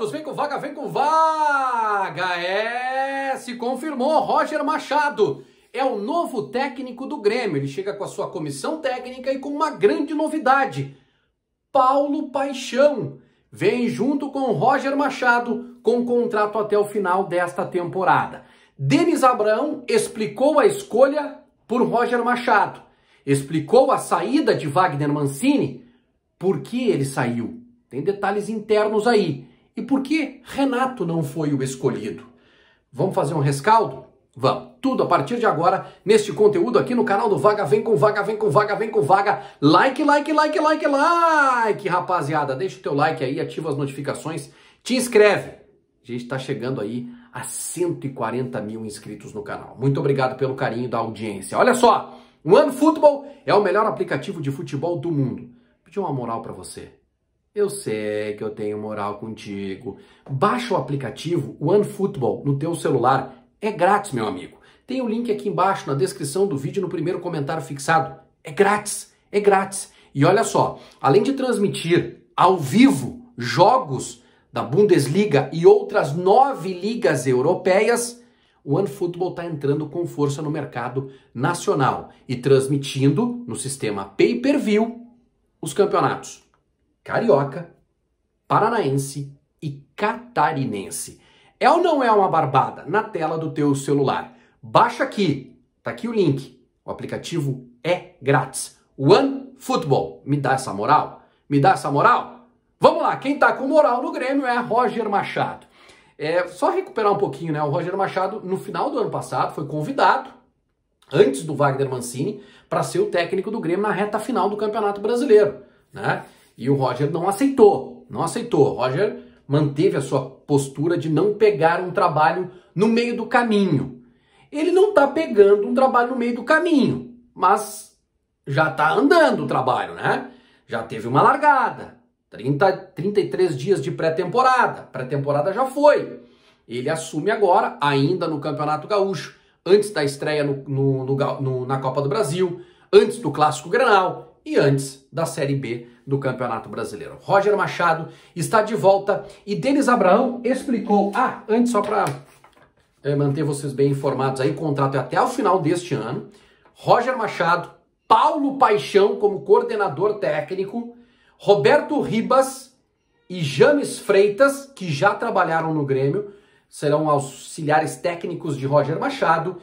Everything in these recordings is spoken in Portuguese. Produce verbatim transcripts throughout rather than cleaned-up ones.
todos, vem com vaga, vem com vaga! É, se confirmou, Roger Machado é o novo técnico do Grêmio. Ele chega com a sua comissão técnica e com uma grande novidade. Paulo Paixão vem junto com Roger Machado com contrato até o final desta temporada. Denis Abraão explicou a escolha por Roger Machado. Explicou a saída de Wagner Mancini, por que ele saiu. Tem detalhes internos aí. E por que Renato não foi o escolhido? Vamos fazer um rescaldo? Vamos. Tudo a partir de agora, neste conteúdo aqui no canal do Vaga Vem com Vaga, Vem com Vaga, Vem com Vaga. Like, like, like, like, like, rapaziada. Deixa o teu like aí, ativa as notificações, te inscreve. A gente tá chegando aí a cento e quarenta mil inscritos no canal. Muito obrigado pelo carinho da audiência. Olha só, o OneFootball é o melhor aplicativo de futebol do mundo. Vou pedir uma moral pra você. Eu sei que eu tenho moral contigo. Baixa o aplicativo OneFootball no teu celular. É grátis, meu amigo. Tem o link aqui embaixo na descrição do vídeo, no primeiro comentário fixado. É grátis, é grátis. E olha só, além de transmitir ao vivo jogos da Bundesliga e outras nove ligas europeias, o OneFootball está entrando com força no mercado nacional e transmitindo no sistema pay-per-view os campeonatos carioca, paranaense e catarinense. É ou não é uma barbada? Na tela do teu celular. Baixa aqui, tá aqui o link. O aplicativo é grátis. OneFootball. Me dá essa moral? Me dá essa moral? Vamos lá, quem tá com moral no Grêmio é Roger Machado. É só recuperar um pouquinho, né? O Roger Machado, no final do ano passado, foi convidado, antes do Wagner Mancini, para ser o técnico do Grêmio na reta final do Campeonato Brasileiro, né? E o Roger não aceitou, não aceitou. O Roger manteve a sua postura de não pegar um trabalho no meio do caminho. Ele não está pegando um trabalho no meio do caminho, mas já está andando o trabalho, né? Já teve uma largada, trinta, trinta e três dias de pré-temporada. Pré-temporada já foi. Ele assume agora, ainda no Campeonato Gaúcho, antes da estreia no, no, no, no, na Copa do Brasil, antes do Clássico Grenal e antes da Série B do Campeonato Brasileiro. Roger Machado está de volta e Denis Abraão explicou... Ah, antes só para é, manter vocês bem informados aí, o contrato é até o final deste ano. Roger Machado, Paulo Paixão como coordenador técnico, Roberto Ribas e James Freitas, que já trabalharam no Grêmio, serão auxiliares técnicos de Roger Machado,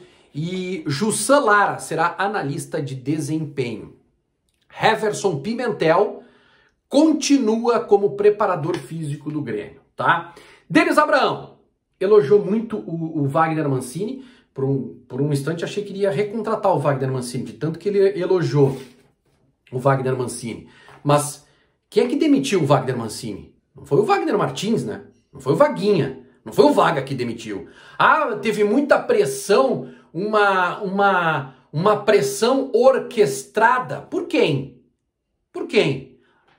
e Jussan Lara será analista de desempenho. Heverson Pimentel continua como preparador físico do Grêmio, tá? Denis Abraão elogiou muito o, o Wagner Mancini. Por um, por um instante achei que iria recontratar o Wagner Mancini, de tanto que ele elogiou o Wagner Mancini. Mas quem é que demitiu o Wagner Mancini? Não foi o Wagner Martins, né? Não foi o Vaguinha. Não foi o Vaga que demitiu. Ah, teve muita pressão, uma, uma, uma pressão orquestrada. Por quem? Por quem?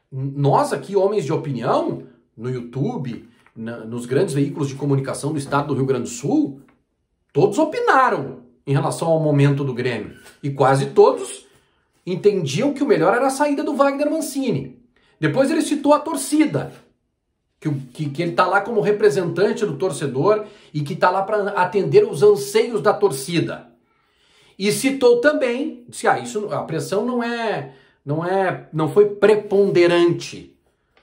Nós aqui, homens de opinião, no YouTube, na, nos grandes veículos de comunicação do estado do Rio Grande do Sul, todos opinaram em relação ao momento do Grêmio. E quase todos entendiam que o melhor era a saída do Wagner Mancini. Depois ele citou a torcida, que, que, que ele está lá como representante do torcedor e que está lá para atender os anseios da torcida. E citou também, disse, ah, isso, a pressão não é, não é, não foi preponderante.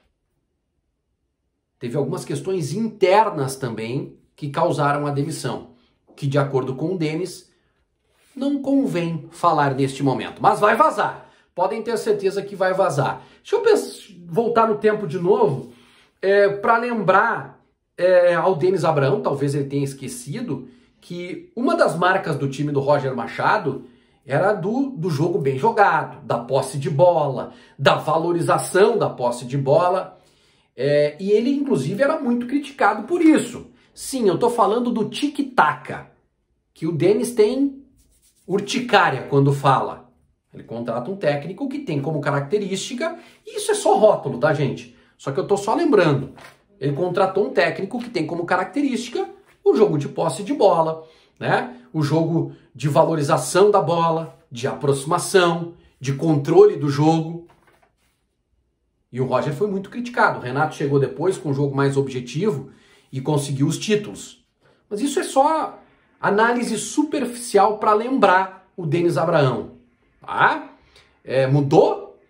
Teve algumas questões internas também que causaram a demissão, que de acordo com o Denis, não convém falar neste momento, mas vai vazar. Podem ter certeza que vai vazar. Deixa eu pensar, voltar no tempo de novo, é, para lembrar é, ao Denis Abraão, talvez ele tenha esquecido, que uma das marcas do time do Roger Machado era do, do jogo bem jogado, da posse de bola, da valorização da posse de bola. É, e ele, inclusive, era muito criticado por isso. Sim, eu estou falando do tic-tac, que o Denis tem urticária quando fala. Ele contrata um técnico que tem como característica, e isso é só rótulo, tá, gente? Só que eu estou só lembrando. Ele contratou um técnico que tem como característica o jogo de posse de bola, né? O jogo de valorização da bola, de aproximação, de controle do jogo. E o Roger foi muito criticado. O Renato chegou depois com um jogo mais objetivo e conseguiu os títulos. Mas isso é só análise superficial para lembrar o Denis Abraão. Tá? É, mudou?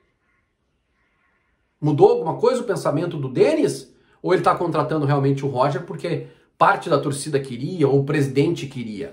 Mudou alguma coisa o pensamento do Denis? Ou ele está contratando realmente o Roger porque parte da torcida queria ou o presidente queria?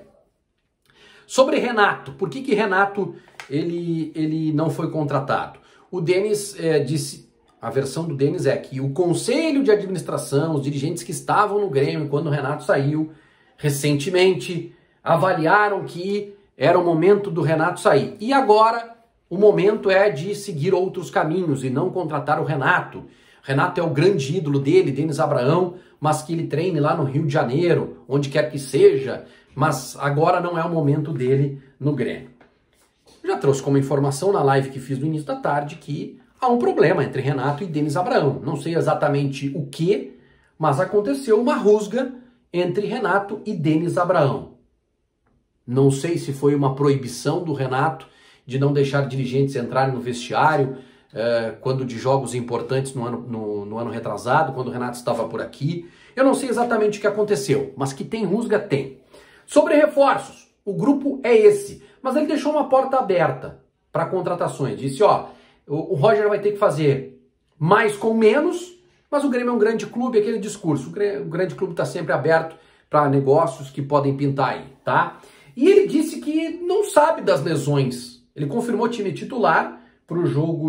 Sobre Renato, por que que Renato ele, ele não foi contratado? O Denis é, disse, a versão do Denis é que o conselho de administração, os dirigentes que estavam no Grêmio quando o Renato saiu recentemente, avaliaram que era o momento do Renato sair. E agora o momento é de seguir outros caminhos e não contratar o Renato. Renato é o grande ídolo dele, Denis Abraão, mas que ele treine lá no Rio de Janeiro, onde quer que seja, mas agora não é o momento dele no Grêmio. Já trouxe como informação na live que fiz no início da tarde que há um problema entre Renato e Denis Abraão. Não sei exatamente o que, mas aconteceu uma rusga entre Renato e Denis Abraão. Não sei se foi uma proibição do Renato de não deixar dirigentes entrarem no vestiário eh, quando de jogos importantes no ano, no, no ano retrasado, quando o Renato estava por aqui. Eu não sei exatamente o que aconteceu, mas que tem rusga, tem. Sobre reforços, o grupo é esse, mas ele deixou uma porta aberta para contratações. Disse, ó, o, o Roger vai ter que fazer mais com menos, mas o Grêmio é um grande clube, aquele discurso, o, Grêmio, o grande clube está sempre aberto para negócios que podem pintar aí, tá? E ele disse que não sabe das lesões. Ele confirmou time titular para o jogo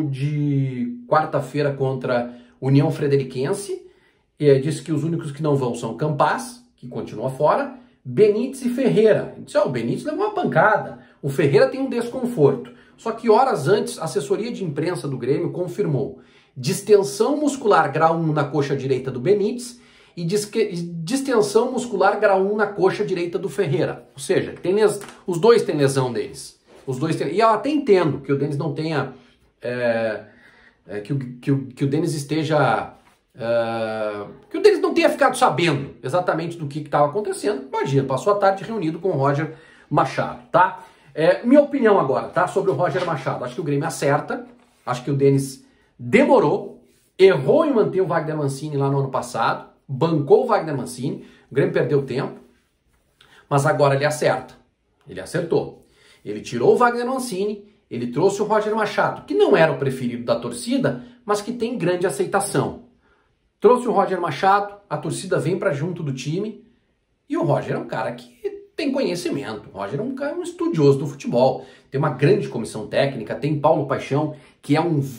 de quarta-feira contra União Frederiquense. E disse que os únicos que não vão são Campaz, que continua fora, Benítez e Ferreira. Ele disse, ó, o Benítez levou uma pancada, o Ferreira tem um desconforto. Só que horas antes, a assessoria de imprensa do Grêmio confirmou distensão muscular grau um na coxa direita do Benítez e distensão muscular grau um na coxa direita do Ferreira. Ou seja, tem les... os dois têm lesão deles. Os dois têm... E eu até entendo que o Denis não tenha... É... É, que, o, que, o, que o Denis esteja... É... Que o Denis não tenha ficado sabendo exatamente do que estava acontecendo. Imagina, passou a tarde reunido com o Roger Machado, tá? É, minha opinião agora, tá? Sobre o Roger Machado. Acho que o Grêmio acerta. Acho que o Denis demorou. Errou em manter o Wagner Mancini lá no ano passado. Bancou o Wagner Mancini. O Grêmio perdeu tempo. Mas agora ele acerta. Ele acertou. Ele tirou o Wagner Mancini, ele trouxe o Roger Machado, que não era o preferido da torcida, mas que tem grande aceitação. Trouxe o Roger Machado, a torcida vem para junto do time, e o Roger é um cara que tem conhecimento. O Roger é um, cara, um estudioso do futebol, tem uma grande comissão técnica, tem Paulo Paixão, que é um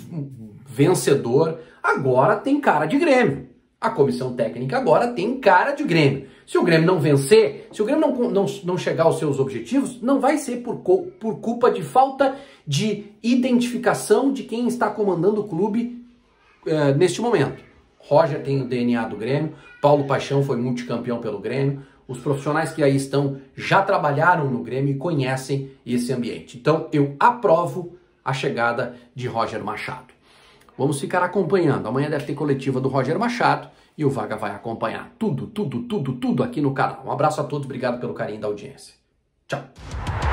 vencedor, agora tem cara de Grêmio. A comissão técnica agora tem cara de Grêmio. Se o Grêmio não vencer, se o Grêmio não, não, não chegar aos seus objetivos, não vai ser por, por culpa de falta de identificação de quem está comandando o clube uh, neste momento. Roger tem o D N A do Grêmio, Paulo Paixão foi multicampeão pelo Grêmio, os profissionais que aí estão já trabalharam no Grêmio e conhecem esse ambiente. Então eu aprovo a chegada de Roger Machado. Vamos ficar acompanhando. Amanhã deve ter coletiva do Roger Machado e o Vaga vai acompanhar tudo, tudo, tudo, tudo aqui no canal. Um abraço a todos, obrigado pelo carinho da audiência. Tchau.